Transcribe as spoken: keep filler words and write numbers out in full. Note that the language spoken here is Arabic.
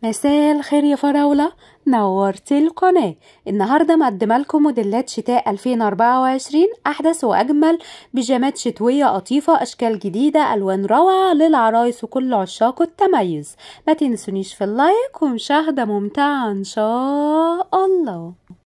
مساء الخير يا فراولة، نورتي القناة. النهاردة مقدمة لكم موديلات شتاء ألفين وأربعة وعشرين، أحدث وأجمل بيجامات شتوية قطيفة، أشكال جديدة، ألوان روعة للعرايس وكل عشاق التميز. ما تنسونيش في اللايك ومشاهدة ممتعة إن شاء الله.